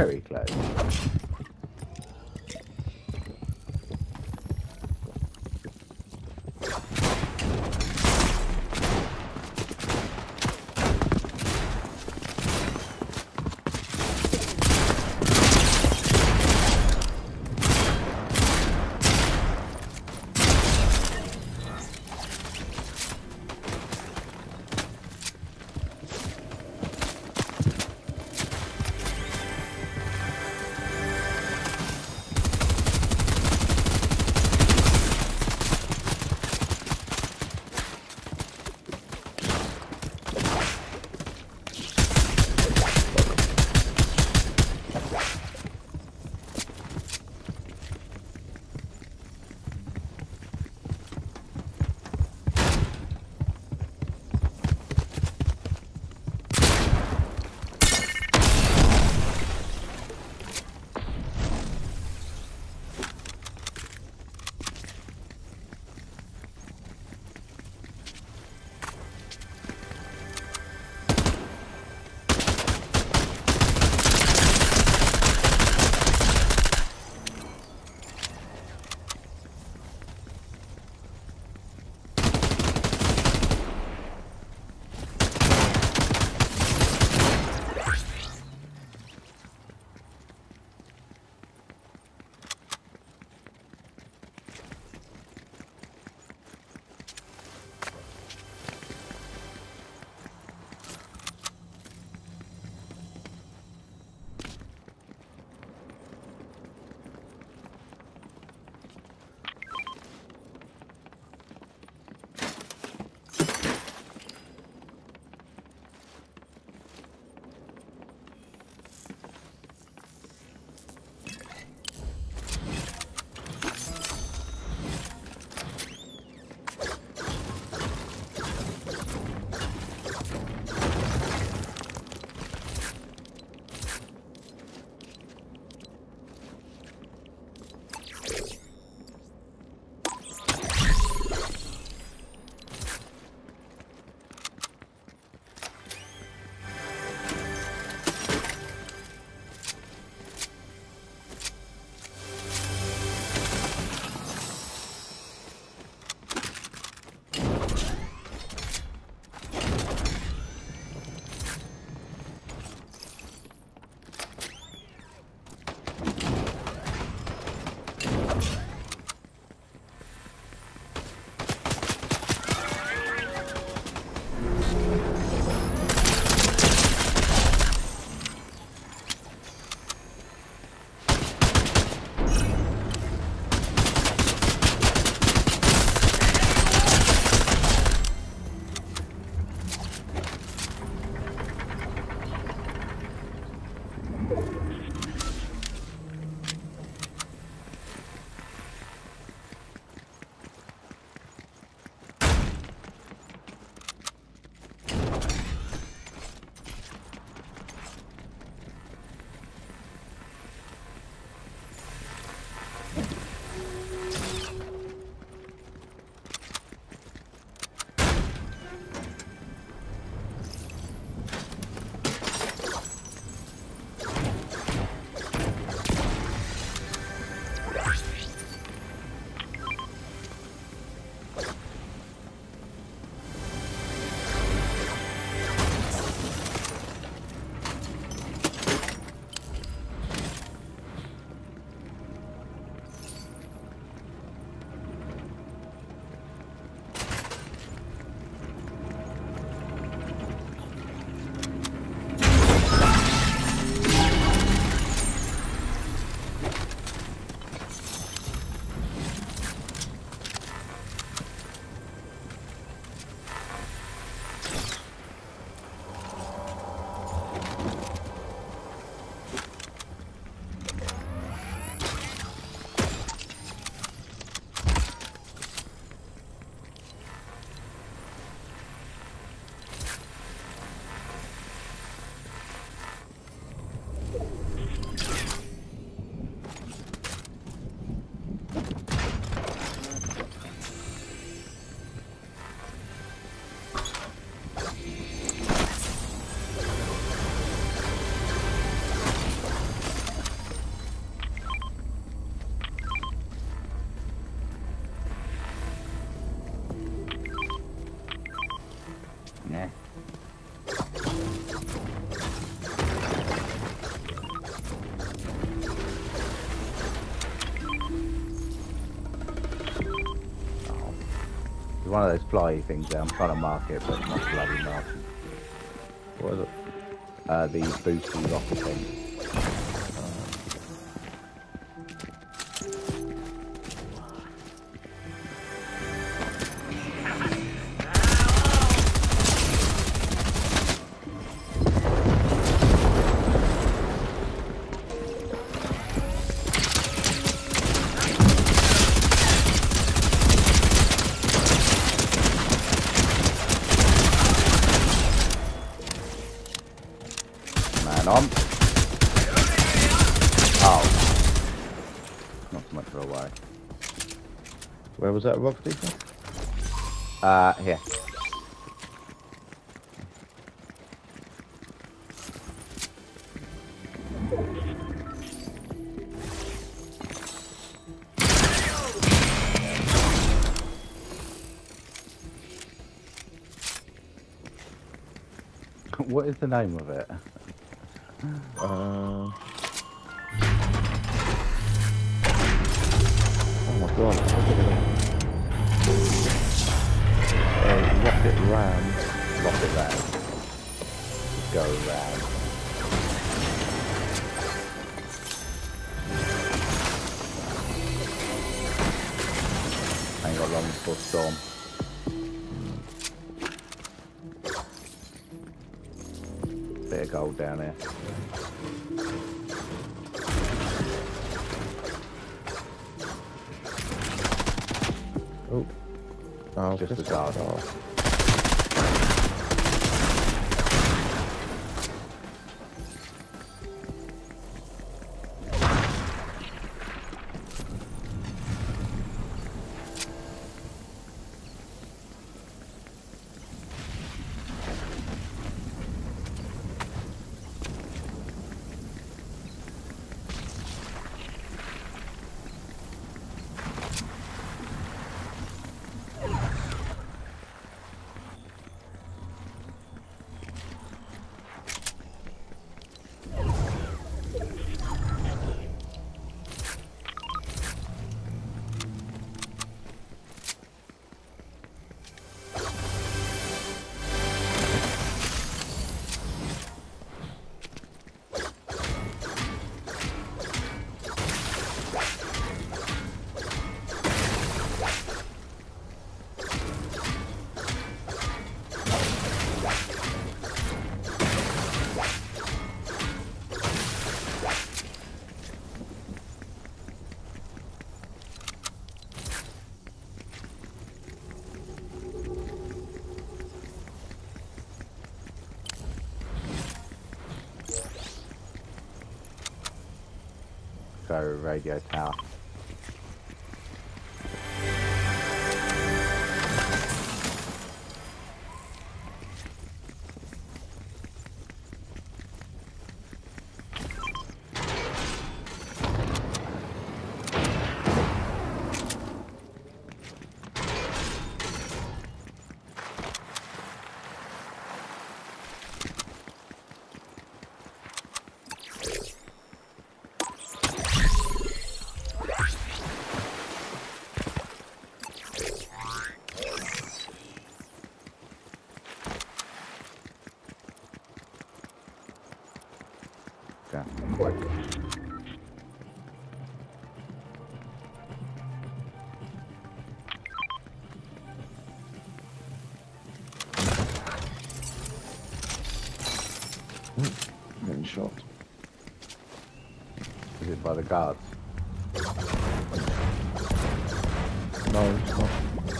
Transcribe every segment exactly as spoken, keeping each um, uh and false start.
Very close. one of those fly things there. I'm trying to mark it, but it's not bloody marking. What is it? Uh, the boosty rocket thing. On. Oh. Not so much of a worry. Where was that rock deeper? Uh, here. What is the name of it? Uh, oh my god, look at that. Uh, rocket ram. Rocket ram. Go ram. Ain't got long before storm. Bit of gold down here. Oh, oh just the guard. guard. Go radio tower. Getting shot. Is it by the guards? No, it's not.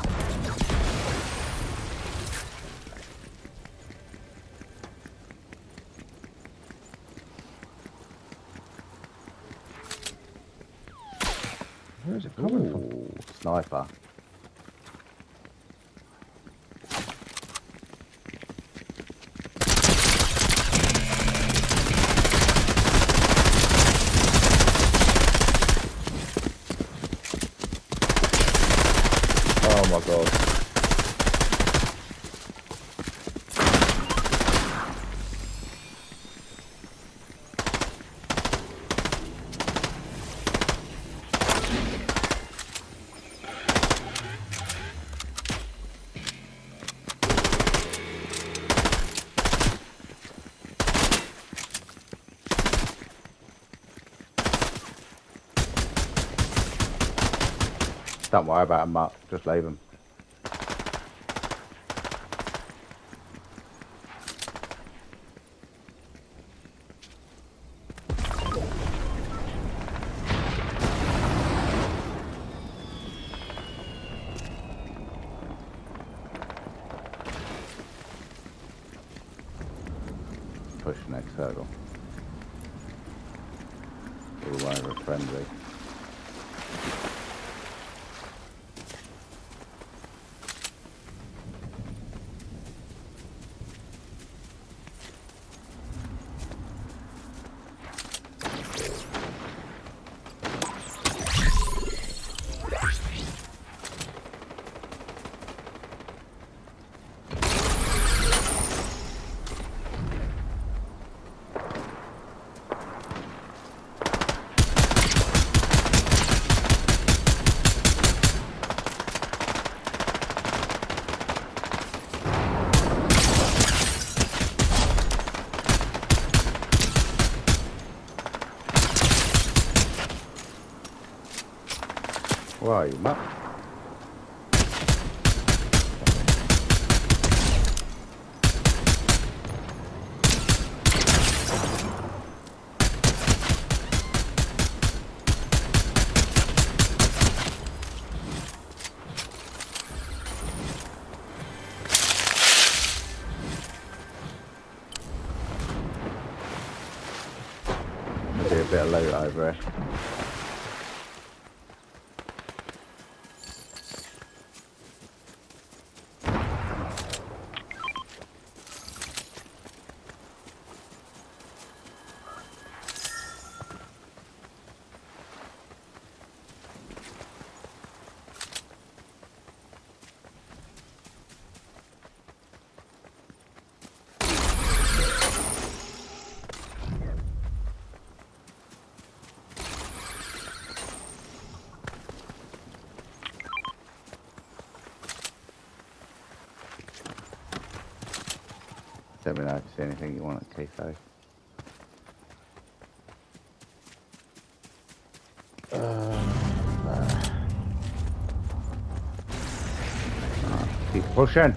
Where is it coming Ooh, from? Sniper. Oh my god. Don't worry about them, Mark. Just leave them. Push next circle. All over friendly. Where are you, Matt? There'll be a bit of loot over here. Let me know if you see anything you want at Keitho. Uh, Right, keep pushing.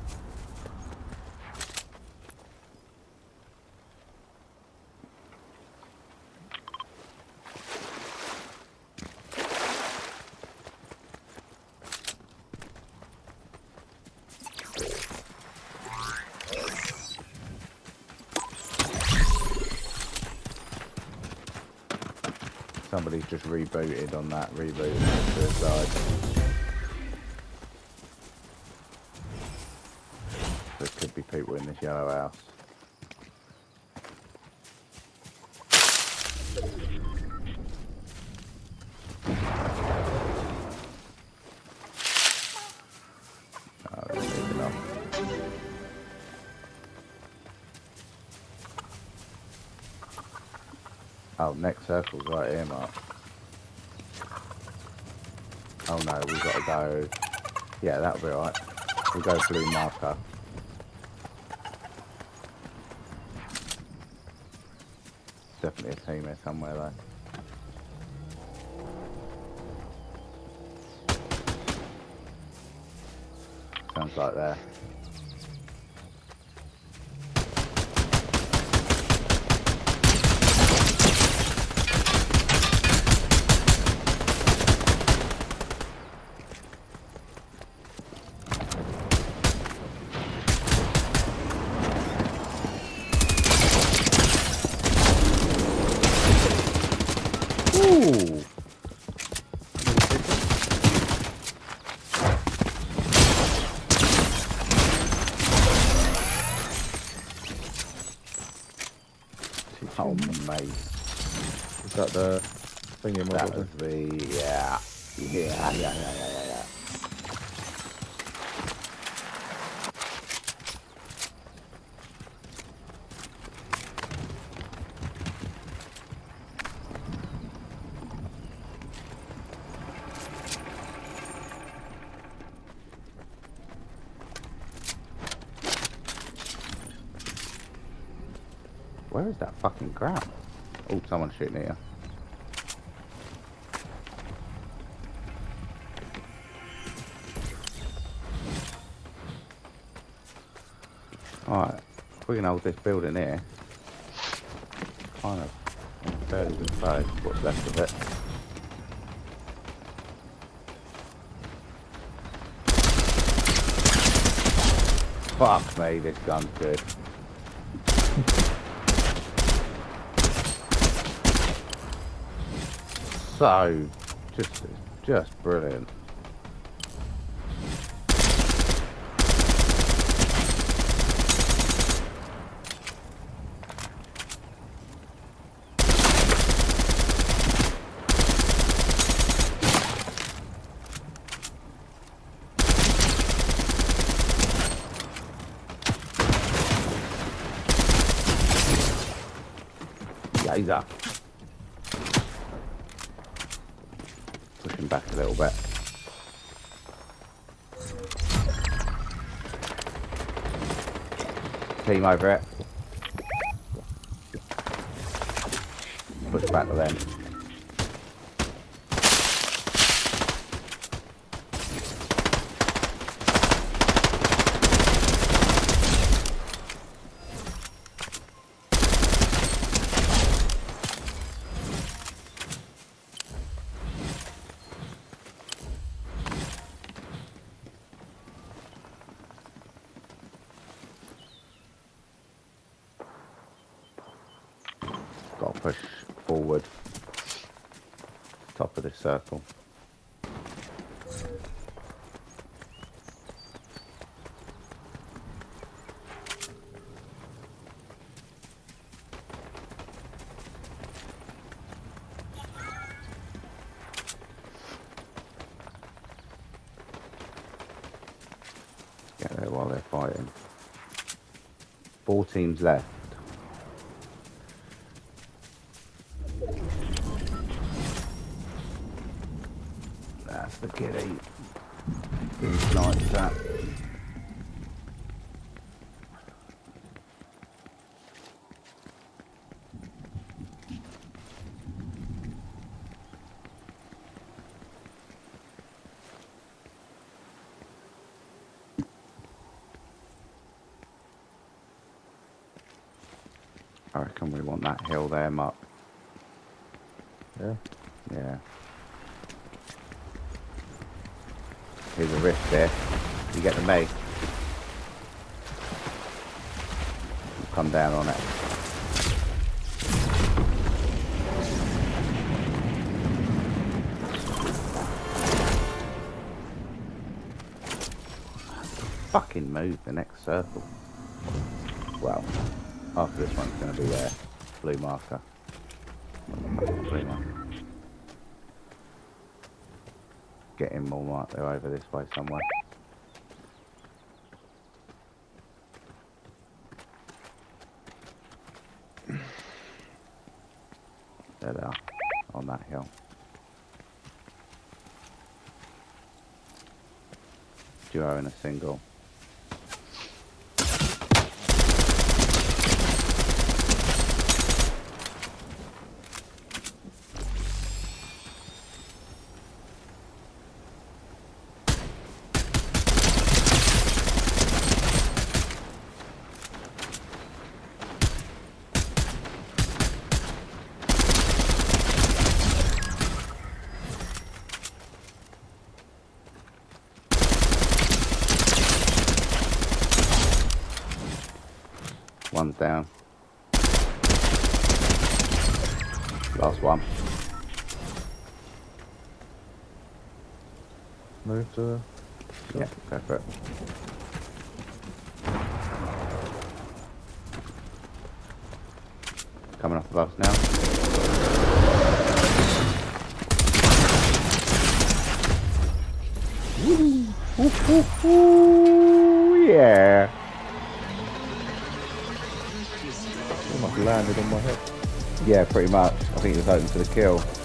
Somebody's just rebooted on that, rebooted to the side. There could be people in this yellow house. Oh, they're moving on. Oh, next circle's right here, Mark. Oh no, we've got to go... Yeah, that'll be alright. We'll go blue marker. Definitely a team here somewhere though. Sounds like there. Ooh. Oh mate. is that the thingy That model? was the yeah. Yeah, yeah, yeah, yeah, yeah, yeah. Where is that fucking ground? Oh, someone's shooting here. Alright, if we can hold this building here, kind of in a fairly good place, what's left of it. Fuck me, this gun's good. So, just, just brilliant. Laser. Push him back a little bit. Team over it. Push back to them. Got to push forward. Top of this circle. Get there while they're fighting. Four teams left. That's the kitty. It's nice that. I reckon we want that hill there, Mark. Yeah. Yeah. Here's a rift there. You get the mate. Come down on it. Fucking move the next circle. Well, after this one's going to be there. Blue marker. Blue marker. Get him more mark. They're over this way somewhere. There they are. On that hill. Duo and a single. One's down. Last one. Move to. Yeah, go for it. Coming off above now. Woo! Woo, woo, woo, yeah. Landed on my head. Yeah, pretty much. I think it was open to the kill.